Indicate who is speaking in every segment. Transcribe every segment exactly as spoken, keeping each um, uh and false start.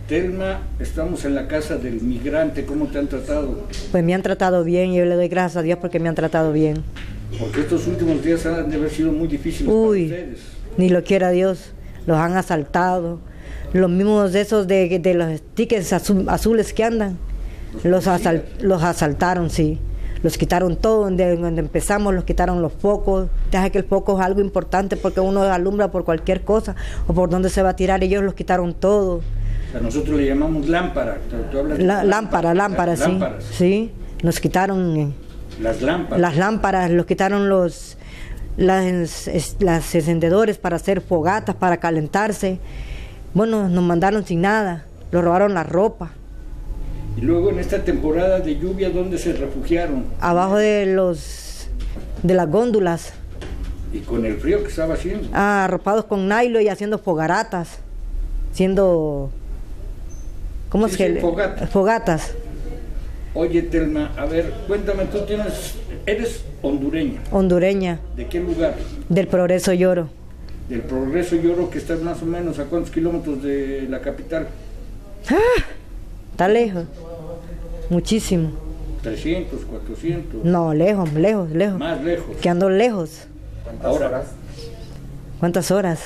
Speaker 1: Telma, estamos en la casa del migrante, ¿cómo te han tratado?
Speaker 2: Pues me han tratado bien, yo le doy gracias a Dios porque me han tratado bien.
Speaker 1: Porque estos últimos días han de haber sido muy difíciles
Speaker 2: Uy,
Speaker 1: para ustedes.
Speaker 2: Ni lo quiera Dios, los han asaltado, los mismos de esos de, de los tickets azul, azules que andan, los, los, asal, los asaltaron, sí. Los quitaron todo, donde, donde empezamos los quitaron los focos. Deja que el foco es algo importante porque uno alumbra por cualquier cosa o por donde se va a tirar, ellos los quitaron todo.
Speaker 1: O sea, nosotros le llamamos lámpara. ¿Tú hablas de
Speaker 2: La, lámpara, lámpara, sí.
Speaker 1: Lámparas.
Speaker 2: Sí, nos quitaron eh,
Speaker 1: las lámparas.
Speaker 2: Las lámparas, los quitaron los las, es, las encendedores para hacer fogatas, para calentarse. Bueno, nos mandaron sin nada, nos robaron la ropa.
Speaker 1: Y luego en esta temporada de lluvia, ¿dónde se refugiaron?
Speaker 2: Abajo de los de las góndolas.
Speaker 1: ¿Y con el frío que estaba haciendo?
Speaker 2: Ah, arropados con nylon y haciendo fogaratas, haciendo ¿cómo
Speaker 1: sí,
Speaker 2: es que?
Speaker 1: Sí, fogatas.
Speaker 2: Fogatas.
Speaker 1: Oye, Telma, a ver, cuéntame, tú tienes, eres hondureña.
Speaker 2: Hondureña.
Speaker 1: ¿De qué lugar?
Speaker 2: Del Progreso Lloro.
Speaker 1: Del Progreso Lloro, que está más o menos a cuántos kilómetros de la capital.
Speaker 2: Ah, está lejos, muchísimo.
Speaker 1: trescientos, cuatrocientos.
Speaker 2: No, lejos, lejos, lejos.
Speaker 1: Más lejos.
Speaker 2: Que ando lejos.
Speaker 1: ¿Cuántas Ahora. horas?
Speaker 2: ¿Cuántas horas?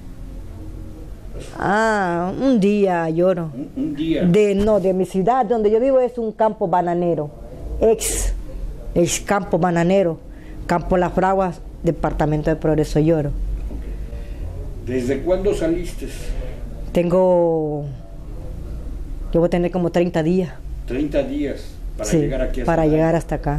Speaker 2: Ah, un día lloro.
Speaker 1: Un, un día.
Speaker 2: De, no, de mi ciudad, donde yo vivo es un campo bananero. Ex, ex campo bananero. Campo Las Fraguas, departamento de Progreso Lloro.
Speaker 1: ¿Desde cuándo saliste?
Speaker 2: Tengo... Yo voy a tener como treinta días.
Speaker 1: treinta días para
Speaker 2: sí,
Speaker 1: llegar aquí hasta
Speaker 2: para
Speaker 1: acá.
Speaker 2: llegar hasta acá.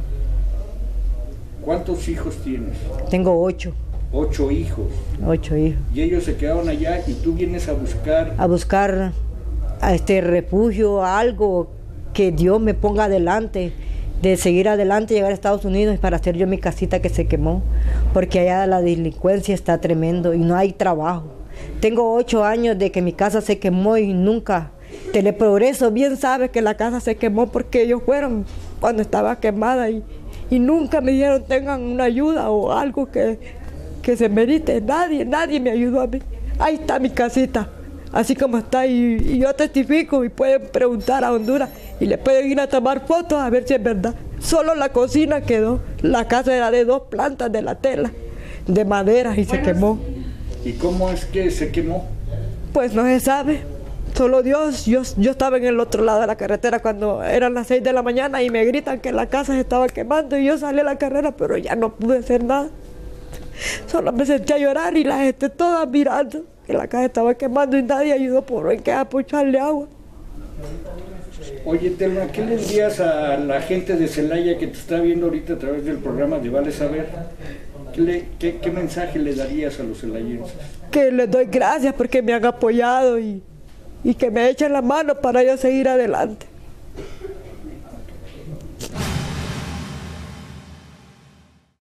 Speaker 1: ¿Cuántos hijos tienes?
Speaker 2: Tengo ocho.
Speaker 1: Ocho hijos.
Speaker 2: Ocho hijos.
Speaker 1: Y ellos se quedaron allá y tú vienes a buscar...
Speaker 2: A buscar a este refugio, algo que Dios me ponga adelante, de seguir adelante, llegar a Estados Unidos para hacer yo mi casita que se quemó, porque allá la delincuencia está tremendo y no hay trabajo. Tengo ocho años de que mi casa se quemó y nunca... Teleprogreso bien sabe que la casa se quemó porque ellos fueron cuando estaba quemada y, y nunca me dijeron tengan una ayuda o algo que, que se merite. Nadie, nadie me ayudó a mí. Ahí está mi casita, así como está y, y yo testifico y pueden preguntar a Honduras y le pueden ir a tomar fotos a ver si es verdad. Solo la cocina quedó, la casa era de dos plantas de la tela, de madera y se quemó.
Speaker 1: ¿Y cómo es que se quemó?
Speaker 2: Pues no se sabe. Solo Dios, yo, yo estaba en el otro lado de la carretera cuando eran las seis de la mañana y me gritan que la casa se estaba quemando y yo salí a la carrera, pero ya no pude hacer nada. Solo me senté a llorar y la gente toda mirando que la casa estaba quemando y nadie ayudó por hoy que a echarle agua.
Speaker 1: Oye, Telma, ¿qué le dirías a la gente de Celaya que te está viendo ahorita a través del programa de Vale Saber? ¿Qué, le, qué, qué mensaje le darías a los celayenses?
Speaker 2: Que les doy gracias porque me han apoyado y... y que me echen la mano para yo seguir adelante.